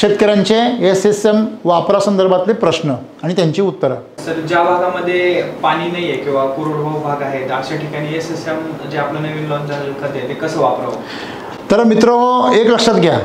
शेतकऱ्यांचे SSM वापरासंदर्भातले प्रश्न आणि त्यांची उत्तरं। सर, ज्या भागामध्ये पाणी नाही आहे किंवा कोरडवाहू भाग आहे अशा ठिकाणी SSM जे आपलं नवीन लॉन्च झालेलं खत आहे ते कसं वापरावं? तर मित्र, एक लक्षात घ्या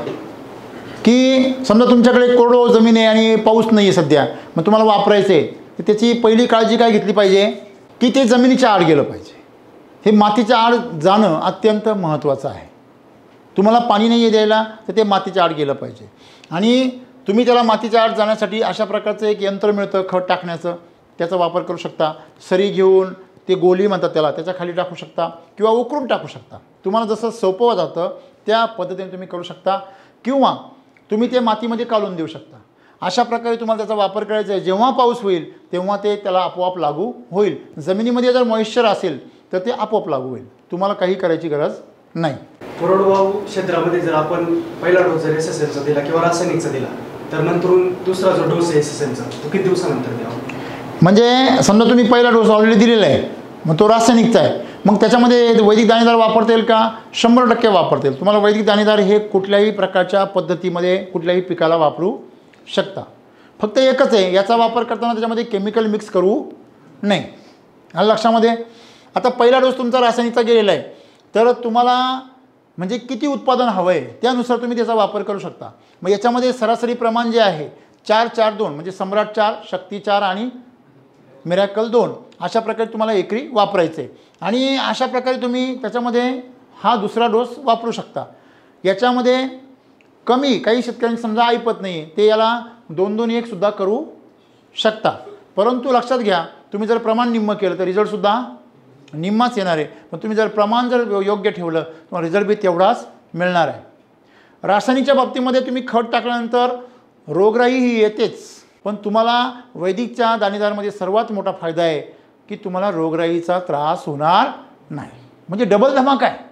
की समजा तुमच्याकडे कोरडवाहू जमीन आहे आणि पाऊस नाही आहे सध्या, मग तुम्हाला वापरायचं आहे, तर त्याची पहिली काळजी काय घेतली पाहिजे की ते जमिनीच्या आड गेलं पाहिजे। हे मातीच्या आड जाणं अत्यंत महत्त्वाचं आहे। तुम्हाला पाणी नाही आहे द्यायला तर ते मातीच्या आड गेलं पाहिजे आणि तुम्ही त्याला मातीच्या आड जाण्यासाठी अशा प्रकारचं एक यंत्र मिळतं खत टाकण्याचं, त्याचा वापर करू शकता। सरी घेऊन ते गोली म्हणतात त्याला, त्याच्या खाली टाकू शकता किंवा उकरून टाकू शकता। तुम्हाला जसं सोपं जातं त्या पद्धतीने तुम्ही करू शकता किंवा तुम्ही ते मातीमध्ये काढून देऊ शकता। अशा प्रकारे तुम्हाला त्याचा वापर करायचा आहे। जेव्हा पाऊस होईल तेव्हा ते त्याला आपोआप लागू होईल। जमिनीमध्ये जर मॉइश्चर असेल तर ते आपोआप लागू होईल, तुम्हाला काही करायची गरज नाही। कोरडवाहू क्षेत्रामध्ये जर आपण पहिला डोस जर SSMचा दिला किंवा रासायनिकचा दिला तर नंतरून दुसरा जो डोस आहे SSMचा तो किती दिवसानंतर द्यावा? म्हणजे समजा तुम्ही पहिला डोस ऑलरेडी दिलेला आहे, मग तो रासायनिकचा आहे, मग त्याच्यामध्ये वैदिक दाणेदार वापरता येईल का? 100% वापरता येईल। तुम्हाला वैदिक दाणेदार हे कुठल्याही प्रकारच्या पद्धतीमध्ये कुठल्याही पिकाला वापरू शकता। फक्त एकच आहे, याचा वापर करताना त्याच्यामध्ये केमिकल मिक्स करू नये, आलं लक्षामध्ये? आता पहिला डोस तुमचा रासायनिकचा गेलेला आहे, तर तुम्हाला म्हणजे किती उत्पादन हवं आहे त्यानुसार तुम्ही त्याचा वापर करू शकता। मग याच्यामध्ये सरासरी प्रमाण जे आहे 4-4-2 म्हणजे सम्राट 4, शक्ती 4 आणि मिरॅकल 2 अशा प्रकारे तुम्हाला एकरी वापरायचे आणि अशा प्रकारे तुम्ही त्याच्यामध्ये हा दुसरा डोस वापरू शकता। याच्यामध्ये कमी काही शेतकऱ्यांनी समजा ऐपत नाही ते याला 2-2-1 सुद्धा करू शकता, परंतु लक्षात घ्या तुम्ही जर प्रमाण निम्म केलं तर रिझल्टसुद्धा निम्माच येणार आहे। पण तुम्ही जर प्रमाण जर योग्य ठेवलं तुम्हाला रिझल्ट बी तेवढाच मिळणार आहे। रासायनिकच्या बाबतीमध्ये तुम्ही खत टाकल्यानंतर रोगराई ही येतेच, पण तुम्हाला वैदिकच्या दाणेदारमध्ये सर्वात मोठा फायदा आहे की तुम्हाला रोगराईचा त्रास होणार नाही, म्हणजे डबल धमाका आहे।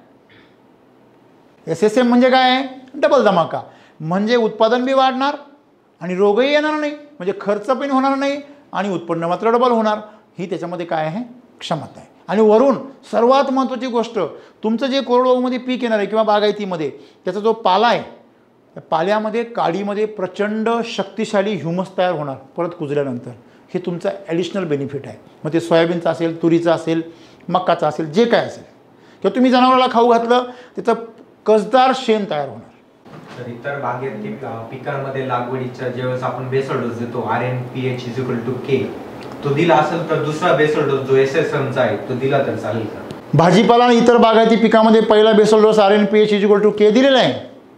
SSM म्हणजे काय आहे? डबल धमाका, म्हणजे उत्पादन बी वाढणार आणि रोगही येणार नाही, म्हणजे खर्च पण होणार नाही आणि उत्पन्न मात्र डबल होणार। ही त्याच्यामध्ये काय आहे? क्षमता आहे। आणि वरून सर्वात महत्त्वाची गोष्ट, तुमचं जे कोरडवाहूमध्ये पीक येणार आहे किंवा बागायतीमध्ये त्याचा जो पाला आहे त्या पाल्यामध्ये काडीमध्ये प्रचंड शक्तिशाली ह्युमस तयार होणार परत कुजल्यानंतर, हे तुमचं ॲडिशनल बेनिफिट आहे। मग ते सोयाबीनचं असेल, तुरीचं असेल, मक्काचं असेल, जे काय असेल किंवा तुम्ही जनावराला खाऊ घातलं त्याचं कसदार शेण तयार होणार। तर इतर बागेतील पिकांमध्ये लागवडीच्या ज्यावेळेस आपण बेसल डोस देतो RNPH=K तो दिला असेल तर दुसरा बेसल डोस जो SSMचा आहे तो दिला तर चालेल का? भाजीपाला आणि इतर बागायती पिकामध्ये पहिला बेसल डोस RNPH=K दिलेला आहे,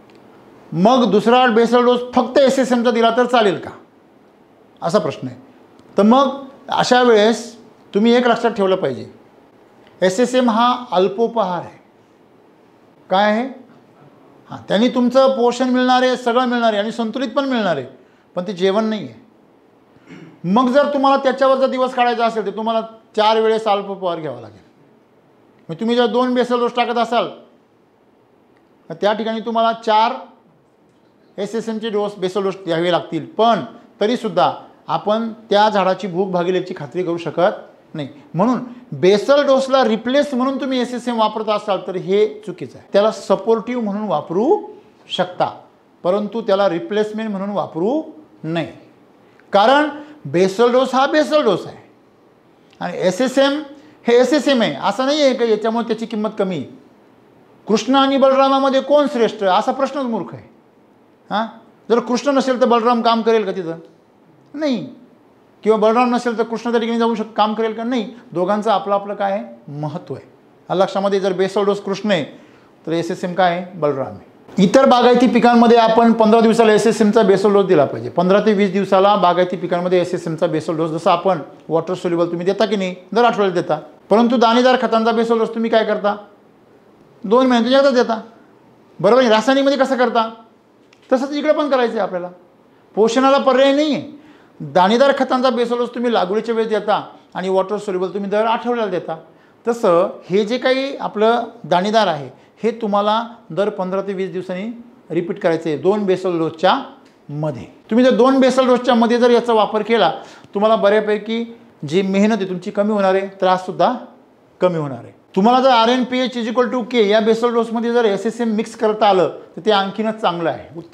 मग दुसरा बेसल डोस फक्त SSMचा दिला तर चालेल का असा प्रश्न आहे। तर मग अशा वेळेस तुम्ही एक लक्षात ठेवलं पाहिजे, SSM हा अल्पोपहार आहे। काय आहे? हां, त्यांनी तुमचं पोषण मिळणार आहे, सगळं मिळणार आहे आणि संतुलित पण मिळणार आहे, पण ते जेवण नाही आहे। मग जर तुम्हाला त्याच्यावरचा दिवस काढायचा असेल तर तुम्हाला 4 वेळेस अल्पोपहार घ्यावा लागेल। मग तुम्ही जर 2 बेसल डोस टाकत असाल तर त्या ठिकाणी तुम्हाला 4 SSMचे डोस बेसल डोस द्यावे लागतील, पण तरीसुद्धा आपण त्या झाडाची भूक भागेल याची खात्री करू शकत नाही। म्हणून बेसल डोसला रिप्लेस म्हणून तुम्ही SSM वापरत असाल तर हे चुकीचं आहे। त्याला सपोर्टिव्ह म्हणून वापरू शकता, परंतु त्याला रिप्लेसमेंट म्हणून वापरू नये, कारण बेसल डोस हा बेसल डोस आहे आणि SSM हे SSM आहे। असं नाही आहे की याच्यामुळे त्याची किंमत कमी। कृष्ण आणि बलरामामध्ये कोण श्रेष्ठ असा प्रश्नच मूर्ख आहे। हां, जर कृष्ण नसेल तर बलराम काम करेल का तिथं? नाही, किंवा बलराम नसेल तर कृष्ण त्या ठिकाणी जाऊ काम करेल का? नाही, दोघांचं आपलं आपलं काय आहे? महत्त्व आहे। लक्षामध्ये जर बेसल डोस कृष्ण आहे तर SSM काय आहे? बलराम आहे। इतर बागायती पिकांमध्ये आपण 15 दिवसाला SSMचा बेसल डोस दिला पाहिजे। 15 ते 20 दिवसाला बागायती पिकांमध्ये SSMचा बेसल डोस, जसं आपण वॉटर सोल्युबल तुम्ही देता की नाही, दर आठवड्याला देता, परंतु दाणेदार खतांचा बेसल डोस तुम्ही काय करता? 2 महिन्यातून एकदा देता, बरोबर आहे? रासायनिकमध्ये कसं करता तसंच इकडे पण करायचं आहे आपल्याला। पोषणाला पर्याय नाही आहे। दाणेदार खतांचा बेसल डोस तुम्ही लागवडीच्या वेळेस देता आणि वॉटर सोल्युबल तुम्ही दर आठवड्याला देता, तसं हे जे काही आपलं दाणेदार आहे हे तुम्हाला दर 15 ते 20 दिवसांनी रिपीट करायचं आहे 2 बेसल डोसच्या मध्ये। तुम्ही जर 2 बेसल डोसच्या मध्ये जर याचा वापर केला तुम्हाला बऱ्यापैकी जी मेहनत आहे तुमची कमी होणार आहे, त्राससुद्धा कमी होणार आहे। तुम्हाला जर RNPH=K या बेसल डोसमध्ये जर SSM मिक्स करता आलं तर ते आणखीनच चांगलं आहे, उत्तम आहे।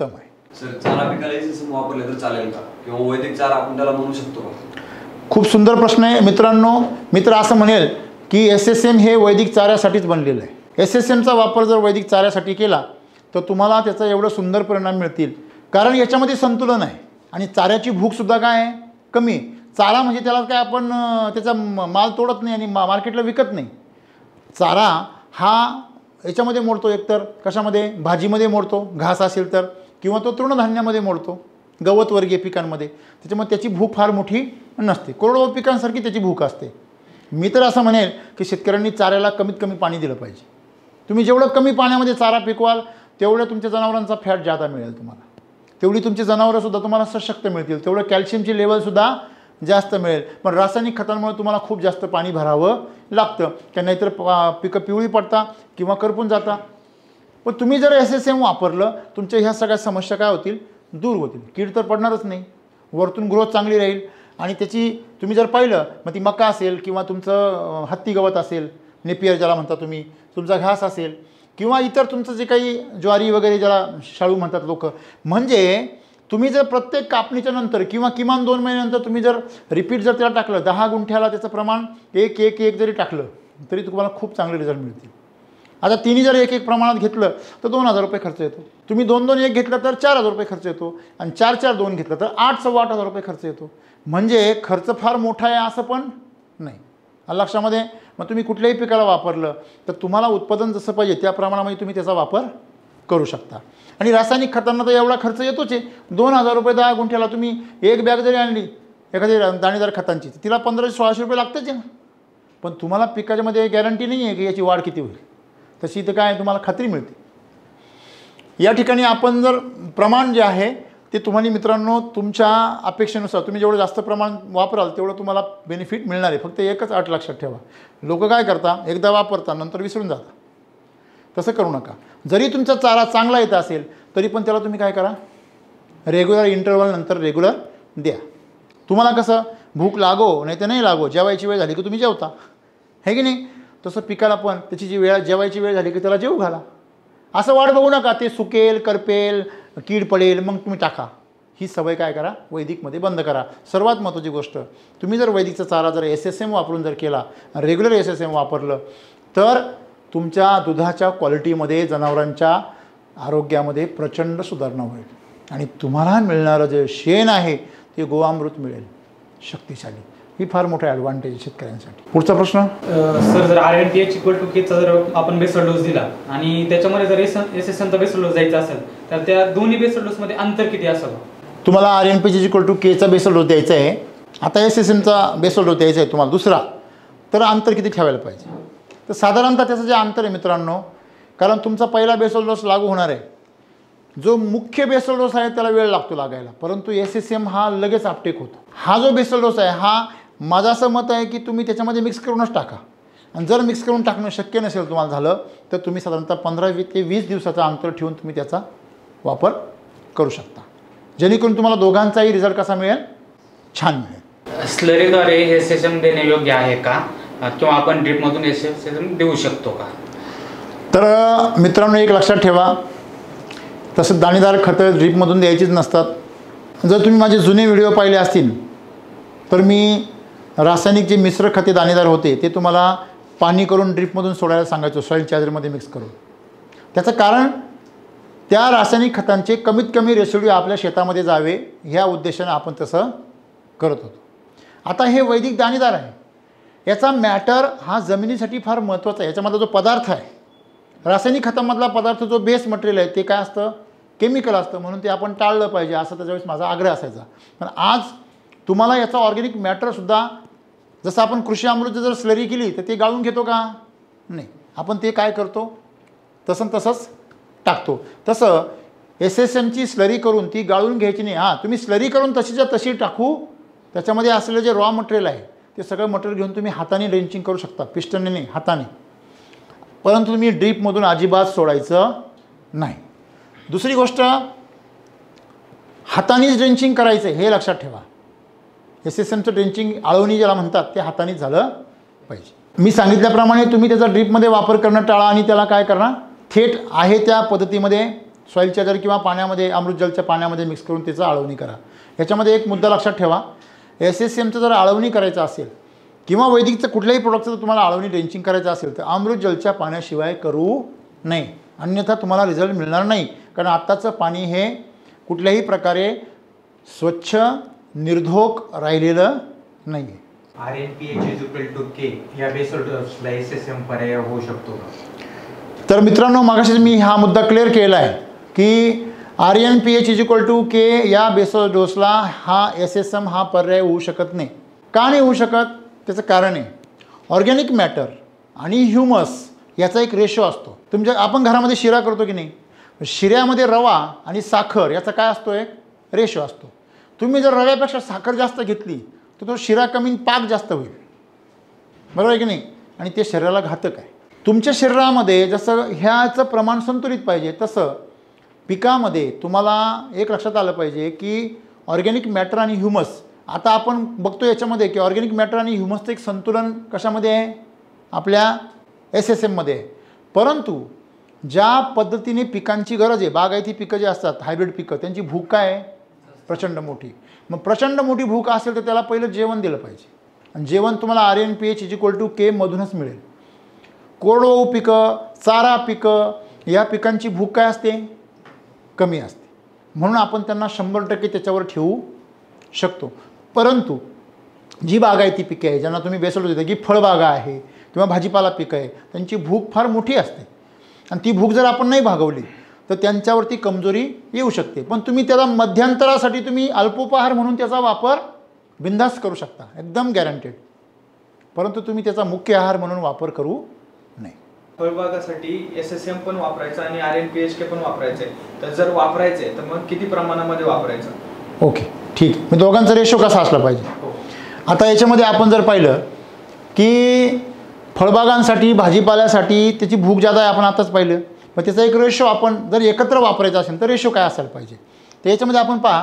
सर चारा पिकाला एसएसएम वापरले तर चालेल का, किंवा वैदिक चारा आपण त्याला म्हणू शकतो का? खूप सुंदर प्रश्न आहे मित्रांनो. मित्र असं म्हणेल की SSM हे वैदिक चाऱ्यासाठीच बनलेलं आहे. SSMचा वापर जर वैदिक चाऱ्यासाठी केला तर तुम्हाला त्याचा एवढं सुंदर परिणाम मिळतील, कारण याच्यामध्ये संतुलन आहे आणि चाऱ्याची भूकसुद्धा काय आहे, कमी. चारा म्हणजे त्याला काय आपण त्याचा माल तोडत नाही आणि मार्केटला विकत नाही. चारा हा याच्यामध्ये मोडतो, एकतर कशामध्ये, भाजीमध्ये मोडतो घास असेल तर, किंवा तो तृणधान्यामध्ये मोडतो गवतवर्गीय पिकांमध्ये. त्याच्यामुळे त्याची भूक फार मोठी नसते. कोरडवाहू पिकांसारखी त्याची भूक असते. मी तर असं म्हणेल की शेतकऱ्यांनी चाऱ्याला कमीत कमी पाणी दिलं पाहिजे. तुम्ही जेवढं कमी पाण्यामध्ये चारा पिकवाल तेवढं तुमच्या जनावरांचा फॅट जादा मिळेल तुम्हाला, तेवढी तुमची जनावरंसुद्धा तुम्हाला सशक्त मिळतील, तेवढं कॅल्शियमची लेवलसुद्धा जास्त मिळेल. पण रासायनिक खतांमुळे तुम्हाला खूप जास्त पाणी भरावं लागतं, की नाहीतर पिकं पिवळी पडता किंवा करपून जाता. पण तुम्ही जर SSM वापरलं, तुमच्या ह्या सगळ्या समस्या काय होतील, दूर होतील. कीड तर पडणारच नाही, वरतून ग्रोथ चांगली राहील. आणि त्याची तुम्ही जर पाहिलं, मग ती मका असेल किंवा तुमचं हत्ती गवत असेल, नेपियर ज्याला म्हणता तुम्ही, तुमचा घास असेल किंवा इतर तुमचं जे काही ज्वारी वगैरे ज्याला शाळू म्हणतात लोक, म्हणजे तुम्ही जर प्रत्येक कापणीच्या नंतर किंवा किमान 2 महिन्यानंतर तुम्ही जर रिपीट जर त्याला टाकलं, 10 गुंठ्याला त्याचं प्रमाण 1 जरी टाकलं तरी तुम्हाला खूप चांगले रिझल्ट मिळतील. आता तिन्ही जर 1 प्रमाणात घेतलं तर 2000 रुपये खर्च येतो. तुम्ही 2 1 घेतलं तर 4000 रुपये खर्च येतो, आणि 4 2 घेतलं तर 8,000 रुपये खर्च येतो. म्हणजे खर्च फार मोठा आहे असं पण नाही. लक्षामध्ये. मग तुम्ही कुठल्याही पिकाला वापरलं तर तुम्हाला उत्पादन जसं पाहिजे त्या प्रमाणामध्ये तुम्ही त्याचा वापर करू शकता. आणि रासायनिक खतांना तर एवढा खर्च येतोच आहे. 2000 रुपये 10 गुंठ्याला तुम्ही एक बॅग जरी आणली एखादी दाणेदार खतांची, तिला 1500-1600 रुपये लागतेच आहे ना. पण तुम्हाला पिकाच्यामध्ये गॅरंटी नाही आहे की याची वाढ किती होईल. तशी तर काय तुम्हाला खात्री मिळते. या ठिकाणी आपण जर प्रमाण जे आहे ते तुम्हाला मित्रांनो तुमच्या अपेक्षेनुसार तुम्ही जेवढं जास्त प्रमाण वापराल तेवढं तुम्हाला बेनिफिट मिळणार आहे. फक्त एकच अट लक्षात ठेवा, लोक काय करता, एकदा वापरता नंतर विसरून जाता. तसं करू नका. जरी तुमचा चारा चांगला येत असेल तरी पण त्याला तुम्ही काय करा, रेग्युलर इंटरवल नंतर रेग्युलर द्या. तुम्हाला कसं भूक लागो नाही तर नाही लागो, जेवायची वेळ झाली की तुम्ही जेवता, है की नाही. तसं पिकाला पण त्याची जी वेळ, जेवायची वेळ झाली की त्याला जेवू घाला. असं वाट बघू नका ते सुकेल, करपेल, कीड पडेल मग तुम्ही टाका. ही सवय काय करा, वैदिकमध्ये बंद करा. सर्वात महत्त्वाची गोष्ट, तुम्ही जर वैदिकचा चारा जर SSM वापरून जर केला, रेग्युलर SSM वापरलं तर तुमच्या दुधाच्या क्वालिटीमध्ये, जनावरांच्या आरोग्यामध्ये प्रचंड सुधारणा होईल. आणि तुम्हाला मिळणारं जे शेण आहे ते गोअमृत मिळेल, शक्तिशाली. ही फार मोठा ॲडव्हान्टेज शेतकऱ्यांसाठी. पुढचा प्रश्न. सर, जर RNPH=K चा जर आपण बेसल डोस दिला आणि त्याच्यामध्ये जर SSMचा बेसल डोस द्यायचा असेल तर त्या दोन्ही बेसल डोसमध्ये अंतर किती असावं? तुम्हाला RNPH=K चा बेसल डोस द्यायचा आहे, आता SSMचा बेसल डोस द्यायचा आहे तुम्हाला दुसरा, तर अंतर किती ठेवायला पाहिजे? तर साधारणतः त्याचं जे अंतर आहे मित्रांनो, कारण तुमचा पहिला बेसल डोस लागू होणार आहे, जो मुख्य बेसल डोस आहे त्याला वेळ लागतो लागायला, परंतु SSM हा लगेच अपटेक होतो. हा जो बेसल डोस आहे हा माझं असं मत आहे की तुम्ही त्याच्यामध्ये मिक्स करूनच टाका. आणि जर मिक्स करून टाकणं शक्य नसेल तुम्हाला झालं तर तुम्ही साधारणतः 15 ते 20 दिवसाचा अंतर ठेवून तुम्ही त्याचा वापर करू शकता, जेणेकरून तुम्हाला दोघांचाही रिझल्ट कसा मिळेल, छान मिळेल. स्लरीद्वारे SSM देणे योग्य आहे का, किंवा आपण ड्रिपमधून SSM देऊ शकतो का? तर मित्रांनो एक लक्षात ठेवा, तसं दाणेदार खतं ड्रिपमधून द्यायचीच नसतात. जर तुम्ही माझे जुने व्हिडिओ पाहिले असतील तर मी रासायनिक जे मिश्र खते दाणेदार होते ते तुम्हाला पाणी करून ड्रिपमधून सोडायला सांगायचो, सॉईल चार्जरमध्ये मिक्स करून. त्याचं कारण त्या रासायनिक खतांचे कमीत कमी रेसिड्यू आपल्या शेतामध्ये जावे ह्या उद्देशाने आपण तसं करत होतो. आता हे वैदिक दाणेदार आहे, याचा मॅटर हा जमिनीसाठी फार महत्त्वाचा आहे. याच्यामधला जो पदार्थ आहे, रासायनिक खतामधला पदार्थ जो बेस मटेरियल आहे ते काय असतं, केमिकल असतं, म्हणून ते आपण टाळलं पाहिजे असं त्याच्यावेळेस माझा आग्रह असायचा. पण आज तुम्हाला याचा ऑर्गॅनिक मॅटरसुद्धा, जसं आपण कृषी अमृत जर स्लरी केली तर ते गाळून घेतो का, नाही, आपण ते काय करतो तसंच टाकतो. तसं SSMची स्लरी करून ती गाळून घ्यायची नाही. हां, तुम्ही स्लरी करून तशीच्या तशी टाकू, त्याच्यामध्ये असलेलं जे रॉ मटेरियल आहे ते सगळं मटेरियल घेऊन तुम्ही हाताने ड्रेंचिंग करू शकता, पिस्टनने नाही, हाताने. परंतु तुम्ही ड्रीपमधून अजिबात सोडायचं नाही. दुसरी गोष्ट, हातानेच ड्रेंचिंग करायचं हे लक्षात ठेवा. SSMचं ड्रेंचिंग आळवणी ज्याला म्हणतात ते हातानेच झालं पाहिजे. मी सांगितल्याप्रमाणे तुम्ही त्याचा ड्रीपमध्ये वापर करणं टाळा आणि त्याला काय करणार, थेट आहे त्या पद्धतीमध्ये सॉईल चार्जर किंवा पाण्यामध्ये अमृतजलच्या पाण्यामध्ये मिक्स करून त्याचं आळवणी करा. याच्यामध्ये एक मुद्दा लक्षात ठेवा, SSMचं जर आळवणी करायचं असेल किंवा वैदिकचं कुठल्याही प्रोडक्टचं जर तुम्हाला आळवणी ड्रेंचिंग करायचं असेल तर अमृतजलच्या पाण्याशिवाय करू नये, अन्यथा तुम्हाला रिझल्ट मिळणार नाही. कारण आत्ताचं पाणी हे कुठल्याही प्रकारे स्वच्छ निर्धोक राहिलेलं नाही आहे. RNPH=K या बेसल डोसला SSM पर्याय होऊ शकतो का? तर मित्रांनो, मागाशीच मी हा मुद्दा क्लिअर केला आहे की RNPH=K या बेसल डोसला हा SSM हा पर्याय होऊ शकत नाही. का नाही होऊ शकत? त्याचं कारण आहे, ऑर्गॅनिक मॅटर आणि ह्युमस याचा एक रेशो असतो. आपण घरामध्ये शिरा करतो की नाही, शिऱ्यामध्ये रवा आणि साखर याचा काय असतो, एक रेशो असतो. तुम्ही जर रव्यापेक्षा साखर जास्त घेतली तर तो शिरा कमी पाक जास्त होईल, बरोबर आहे की नाही, आणि ते शरीराला घातक आहे. तुमच्या शरीरामध्ये जसं ह्याचं प्रमाण संतुलित पाहिजे तसं पिकामध्ये तुम्हाला एक लक्षात आलं पाहिजे की ऑर्गॅनिक मॅटर आणि ह्युमस, आता आपण बघतो याच्यामध्ये की ऑर्गॅनिक मॅटर आणि ह्युमसचं एक संतुलन कशामध्ये आहे, आपल्या SSMमध्ये आहे. परंतु ज्या पद्धतीने पिकांची गरज आहे, बागायती पिकं जे असतात, हायब्रिड पिकं, त्यांची भूक काय आहे, प्रचंड मोठी. मग प्रचंड मोठी भूक असेल तर त्याला पहिलं जेवण दिलं पाहिजे, आणि जेवण तुम्हाला RNPH=K मधूनच मिळेल. कोरडवाहू पिकं, चारा पिकं, या पिकांची भूक काय असते, कमी असते, म्हणून आपण त्यांना 100% त्याच्यावर ठेवू शकतो. परंतु जी बागायती पिके आहे, ज्यांना तुम्ही बेसल डोस देता, की फळबागा आहे किंवा भाजीपाला पिकं आहे, त्यांची भूक फार मोठी असते, आणि ती भूक जर आपण नाही भागवली तर त्यांच्यावरती कमजोरी येऊ शकते. पण तुम्ही त्याला मध्यंतरासाठी तुम्ही अल्पोपहार म्हणून त्याचा वापर बिनधास्त करू शकता, एकदम गॅरंटेड. परंतु तुम्ही त्याचा मुख्य आहार म्हणून वापर करू नये. फळबागासाठी SSM पण वापरायचं आणि RNPH पण वापरायचं आहे, तर जर वापरायचं आहे तर मग किती प्रमाणामध्ये वापरायचं? ओके, ठीक. मग दोघांचा रेशो कसा असला पाहिजे? आता याच्यामध्ये आपण जर पाहिलं की फळबागांसाठी, भाजीपाल्यासाठी त्याची भूक जादा आहे, आपण आताच पाहिलं. मग त्याचा एक रेशो आपण जर एकत्र वापरायचा असेल तर रेशो काय असायला पाहिजे, तर याच्यामध्ये आपण पहा,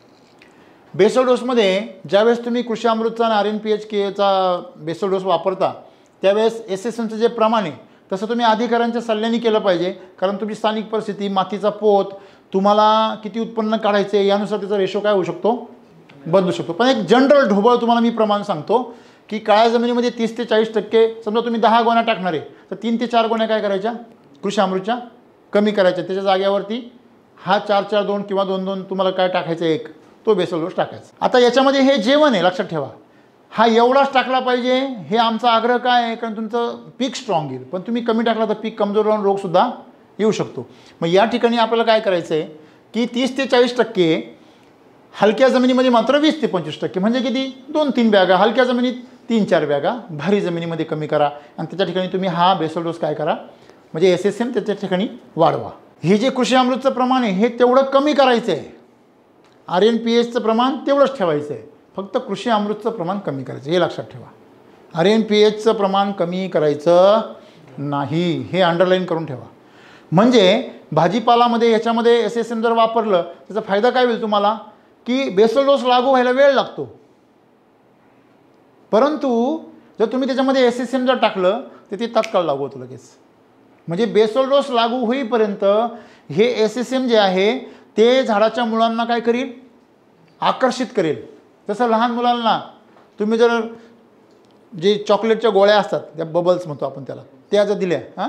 बेसल डोसमध्ये ज्यावेळेस तुम्ही कृषी अमृतचा आणि RNPH-Kचा बेसल डोस वापरता त्यावेळेस SSMचं जे प्रमाण आहे तसं तुम्ही अधिकाऱ्यांच्या सल्ल्याने केलं पाहिजे. कारण तुमची स्थानिक परिस्थिती, मातीचा पोत, तुम्हाला किती उत्पन्न काढायचं आहे यानुसार त्याचा रेशो काय होऊ शकतो, बदलू शकतो. पण एक जनरल ढोबळ तुम्हाला मी प्रमाण सांगतो की काळ्या जमिनीमध्ये 30 ते 40%, समजा तुम्ही 10 गोण्या टाकणार आहे तर 3 ते 4 गोण्या काय करायच्या, कृषी अमृतच्या कमी करायच्या. त्याच्या जागेवरती हा 4-4-2 किंवा 2-2 तुम्हाला काय टाकायचं, एक तो बेसल डोस टाकायचा. आता याच्यामध्ये हे जेवण आहे, लक्षात ठेवा, हा एवढाच टाकला पाहिजे, हे आमचा आग्रह काय आहे, कारण तुमचं पीक स्ट्रॉंग येईल. पण तुम्ही कमी टाकला तर पीक कमजोर राहून रोगसुद्धा येऊ शकतो. मग या ठिकाणी आपल्याला काय करायचं आहे की 30 ते 40%, हलक्या जमिनीमध्ये मात्र 20 ते 25%, म्हणजे किती, 2-3 बॅगा, हलक्या जमिनीत 3-4 बॅगा, भारी जमिनीमध्ये कमी करा, आणि त्याच्या ठिकाणी तुम्ही हा बेसल डोस काय करा, म्हणजे SSM त्याच्या ठिकाणी वाढवा. हे जे कृषी अमृतचं प्रमाण आहे हे तेवढं कमी करायचं आहे, RNPHचं प्रमाण तेवढंच ठेवायचं आहे, फक्त कृषी अमृतचं प्रमाण कमी करायचं, हे लक्षात ठेवा. RNPHचं प्रमाण कमी करायचं नाही, हे अंडरलाईन करून ठेवा. म्हणजे भाजीपालामध्ये याच्यामध्ये SSM जर वापरलं त्याचा फायदा काय होईल तुम्हाला, की बेसल डोस लागू व्हायला वेळ लागतो. परंतु जर तुम्ही त्याच्यामध्ये SSM जर टाकलं तर ते तात्काळ लागू होतं लगेच. म्हणजे बेसल डोस लागू होईपर्यंत हे SSM जे आहे ते झाडाच्या मुळांना काय करील, आकर्षित करेल. जसं लहान मुलांना तुम्ही जर जे चॉकलेटच्या गोळ्या असतात, त्या बबल्स म्हणतो आपण त्याला, त्या जर दिल्या, हां,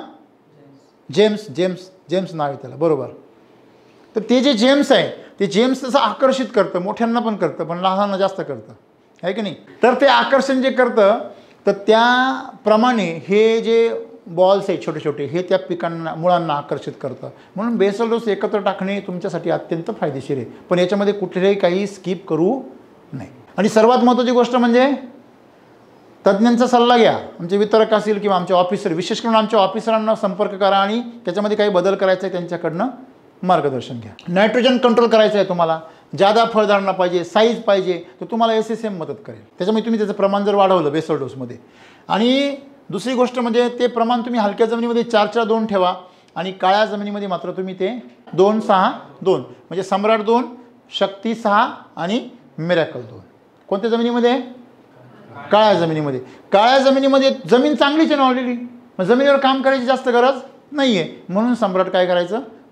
जेम्स नाव आहे त्याला, बरोबर, तर ते जे जेम्स आहे ते जेम्स तसं आकर्षित करतं, मोठ्यांना पण करतं पण लहानांना जास्त करतं, आहे की नाही. तर ते आकर्षण जे करतं तर त्याप्रमाणे हे जे बॉल्स आहे छोटे छोटे, हे त्या पिकांना, मुळांना आकर्षित करतं. म्हणून बेसल डोस एकत्र टाकणे तुमच्यासाठी अत्यंत फायदेशीर आहे, पण याच्यामध्ये कुठलेही काही स्किप करू नाही. आणि सर्वात महत्त्वाची गोष्ट म्हणजे तज्ज्ञांचा सल्ला घ्या. आमचे वितरक असतील किंवा आमचे ऑफिसर, विशेष करून आमच्या ऑफिसरांना संपर्क करा आणि त्याच्यामध्ये काही बदल करायचा आहे त्यांच्याकडनं मार्गदर्शन घ्या. नायट्रोजन कंट्रोल करायचं आहे तुम्हाला, जादा फळधारणा पाहिजे, साईज पाहिजे, तर तुम्हाला SSM मदत करेल. त्याच्यामुळे तुम्ही त्याचं प्रमाण जर वाढवलं बेसल डोसमध्ये. आणि दुसरी गोष्ट म्हणजे ते प्रमाण तुम्ही हलक्या जमिनीमध्ये 4-4-2 ठेवा, आणि काळ्या जमिनीमध्ये मात्र तुम्ही ते 2-6-2, म्हणजे सम्राट 2, शक्ती 6 आणि मिरॅकल 2. कोणत्या जमिनीमध्ये, काळ्या जमिनीमध्ये. काळ्या जमिनीमध्ये जमीन चांगलीच आहे ना ऑलरेडी, मग जमिनीवर काम करायची जास्त गरज नाही आहे, म्हणून सम्राट काय करायचं,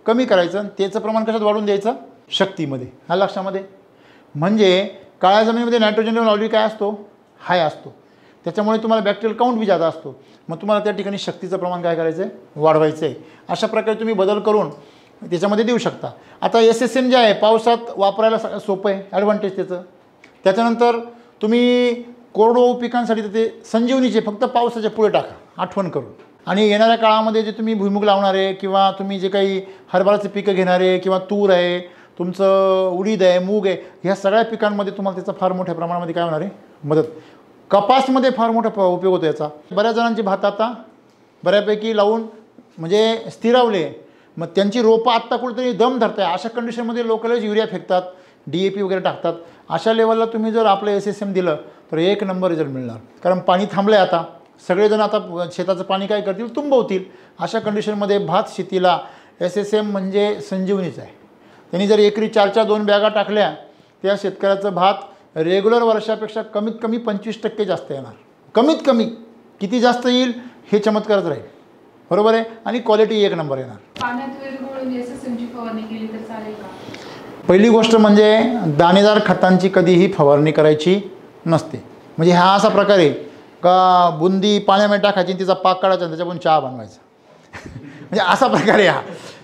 कमी करायचं आणि त्याचं प्रमाण कशात वाढवून द्यायचं, शक्तीमध्ये. हा लक्षामध्ये. म्हणजे काळ्या जमिनीमध्ये नायट्रोजन लेवल ऑलरेडी काय असतो, हाय असतो, त्याच्यामुळे तुम्हाला बॅक्टेरियल काउंट बी जादा असतो. मग तुम्हाला त्या ठिकाणी शक्तीचं प्रमाण काय करायचं आहे, वाढवायचं आहे. अशा प्रकारे तुम्ही बदल करून त्याच्यामध्ये देऊ शकता. आता SSM जे आहे पावसात वापरायला सोपं आहे, ॲडव्हान्टेज त्याचं. त्याच्यानंतर तुम्ही कोरडवाहू पिकांसाठी तर ते संजीवनीचे फक्त पावसाच्या पुढे टाका आठवण करून. आणि येणाऱ्या काळामध्ये जे तुम्ही भुईमुग लावणारे किंवा तुम्ही जे काही हरभराचे पिकं घेणारे किंवा तूर आहे, तुमचं उडीद आहे, मूग आहे, ह्या सगळ्या पिकांमध्ये तुम्हाला त्याचा फार मोठ्या प्रमाणामध्ये काय होणार आहे, मदत. कपासमध्ये फार मोठा उपयोग होतो याचा. बऱ्याच जणांची भात आता बऱ्यापैकी लावून म्हणजे स्थिरावले, मग त्यांची रोपं आत्ता कुठेतरी दम धरत आहे. अशा कंडिशनमध्ये लोक युरिया फेकतात, DAP वगैरे टाकतात. अशा लेवलला तुम्ही जर आपलं SSM दिलं तर एक नंबर रिझल्ट मिळणार. कारण पाणी थांबलं आहे आता, सगळेजण आता शेताचं पाणी काय करतील, तुंबवतील. अशा कंडिशनमध्ये भात शेतीला SSM म्हणजे संजीवनीच आहे. त्यांनी जर एकरी 4 2 बॅगा टाकल्या, त्या शेतकऱ्याचं भात रेग्युलर वर्षापेक्षा कमीत कमी 25% जास्त येणार. कमीत कमी किती जास्त येईल हे चमत्कारच राहील. बरोबर आहे. आणि क्वालिटी एक नंबर येणार. पाण्यात विरघळून SSMची फवारणी केली तर चालेल का? पहिली गोष्ट म्हणजे दाणेदार खतांची कधीही फवारणी करायची नसते. म्हणजे हा असा प्रकार आहे का बुंदी पाण्यामध्ये टाकायची, तिचा पाक काढायचा, त्याच्यापासून चहा बनवायचा. म्हणजे असा प्रकार आहे हा.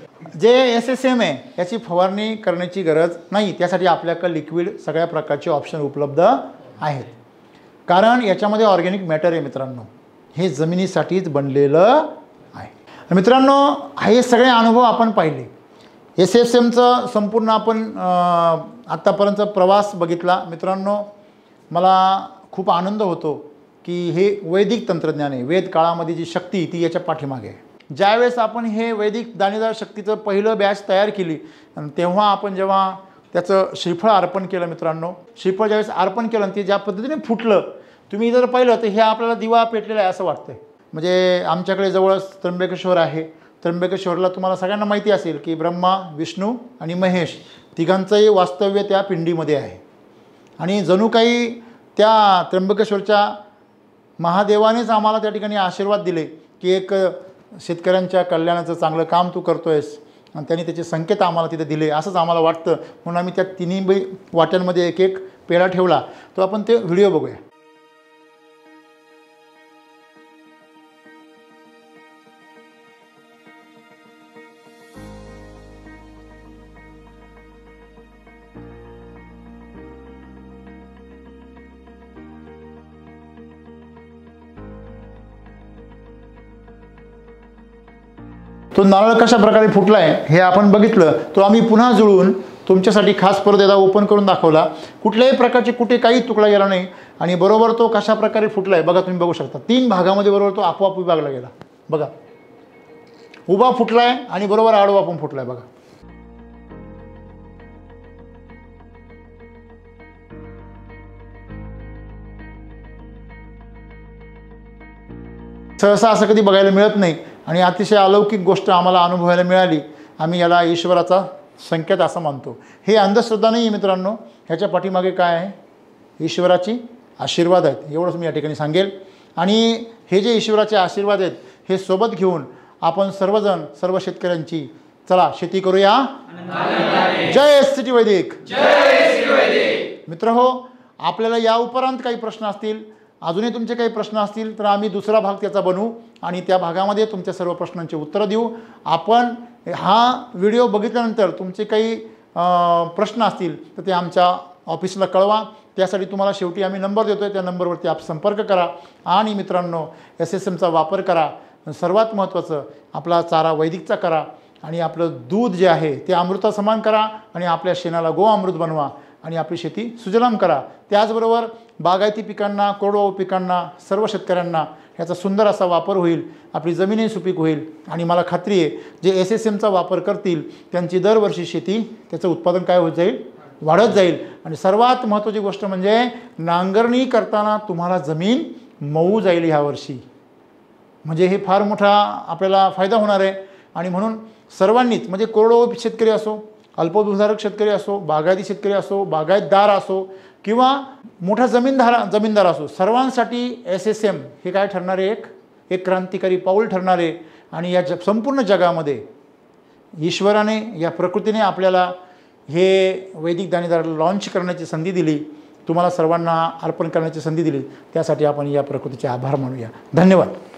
जे SSM आहे याची फवारणी करण्याची गरज नाही. त्यासाठी आपल्याकडे लिक्विड सगळ्या प्रकारचे ऑप्शन उपलब्ध आहेत. कारण याच्यामध्ये ऑर्गॅनिक मॅटर आहे मित्रांनो, हे जमिनीसाठीच बनलेलं आहे. मित्रांनो, हे सगळे अनुभव आपण पाहिले. SSMचं संपूर्ण आपण आत्तापर्यंत प्रवास बघितला. मित्रांनो, मला खूप आनंद होतो की हे वैदिक तंत्रज्ञान आहे. वेद काळामध्ये जी शक्ती ती याच्या पाठीमागे आहे. ज्यावेळेस आपण हे वैदिक दाणेदार शक्तीचं पहिलं बॅच तयार केली, तेव्हा आपण जेव्हा त्याचं श्रीफळ अर्पण केलं मित्रांनो, श्रीफळ ज्यावेळेस अर्पण केलं ते ज्या पद्धतीने फुटलं, तुम्ही जर पाहिलं तर हे आपल्याला दिवा पेटलेला आहे असं वाटतंय. म्हणजे आमच्याकडे जवळच त्र्यंबकेश्वर आहे. त्र्यंबकेश्वरला तुम्हाला सगळ्यांना माहिती असेल की ब्रह्मा, विष्णू आणि महेश तिघांचंही वास्तव्य त्या पिंडीमध्ये आहे. आणि जणू काही त्या त्र्यंबकेश्वरच्या महादेवानेच आम्हाला त्या ठिकाणी आशीर्वाद दिले की एक शेतकऱ्यांच्या कल्याणाचं चांगलं काम तू करतो आहेस, आणि त्यांनी त्याचे संकेत आम्हाला तिथे दिले असंच आम्हाला वाटतं. म्हणून आम्ही त्या तिन्ही वाट्यांमध्ये एक एक पेढा ठेवला. तो आपण ते व्हिडिओ बघूया. तो नारळ कशा प्रकारे फुटला आहे हे आपण बघितलं. तो आम्ही पुन्हा जुळवून तुमच्यासाठी खास परत एकदा ओपन करून दाखवला. कुठल्याही प्रकारचे कुठे काही तुकडा गेला नाही आणि बरोबर तो कशा प्रकारे फुटला आहे बघा. तुम्ही बघू शकता 3 भागामध्ये बरोबर तो आपोआप विभागला गेला. बघा, उभा फुटला आहे आणि बरोबर आडवा पण फुटला आहे. बघा, सहसा असं कधी बघायला मिळत नाही आणि अतिशय अलौकिक गोष्ट आम्हाला अनुभवायला मिळाली. आम्ही याला ईश्वराचा संकेत असं मानतो. हे अंधश्रद्धा नाही आहे मित्रांनो, ह्याच्या पाठीमागे काय आहे, ईश्वराची आशीर्वाद आहेत, एवढंच मी या ठिकाणी सांगेल. आणि हे जे ईश्वराचे आशीर्वाद आहेत हे सोबत घेऊन आपण सर्वजण सर्व शेतकऱ्यांची चला शेती करूया. जय सिटी वैदिक. मित्रहो, आपल्याला या उपरांत काही प्रश्न असतील, अजूनही तुमचे काही प्रश्न असतील तर आम्ही दुसरा भाग त्याचा बनवू आणि त्या भागामध्ये तुमच्या सर्व प्रश्नांची उत्तरं देऊ. आपण हा व्हिडिओ बघितल्यानंतर तुमचे काही प्रश्न असतील तर ते आमच्या ऑफिसला कळवा. त्यासाठी तुम्हाला शेवटी आम्ही नंबर देतो आहे, त्या नंबरवरती आप संपर्क करा. आणि मित्रांनो, SSMचा वापर करा. सर्वात महत्त्वाचं आपला चारा वैदिकचा करा आणि आपलं दूध जे आहे ते अमृतासमान करा आणि आपल्या शेणाला गो अमृत बनवा आणि आपली शेती सुजलाम करा. त्याचबरोबर बागायती पिकांना, कोरडवाहू पिकांना, सर्व शेतकऱ्यांना ह्याचा सुंदर असा वापर होईल. आपली जमीनही सुपीक होईल आणि मला खात्री आहे जे SSMचा वापर करतील त्यांची दरवर्षी शेती त्याचं उत्पादन काय होत जाईल, वाढत जाईल. आणि सर्वात महत्त्वाची गोष्ट म्हणजे नांगरणी करताना तुम्हाला जमीन मऊ जाईल ह्या वर्षी. म्हणजे हे फार मोठा आपल्याला फायदा होणार आहे. आणि म्हणून सर्वांनीच म्हणजे कोरडवाहू शेतकरी असो, अल्पभूधारक शेतकरी असो, बागायती शेतकरी असो, बागायतदार असो किंवा मोठा जमीनदार असो, सर्वांसाठी SSM हे काय ठरणारे एक क्रांतिकारी पाऊल ठरणारे. आणि या संपूर्ण जगामध्ये ईश्वराने या प्रकृतीने आपल्याला हे वैदिक दाणेदार लॉन्च करण्याची संधी दिली, तुम्हाला सर्वांना अर्पण करण्याची संधी दिली, त्यासाठी आपण या प्रकृतीचे आभार मानूया. धन्यवाद.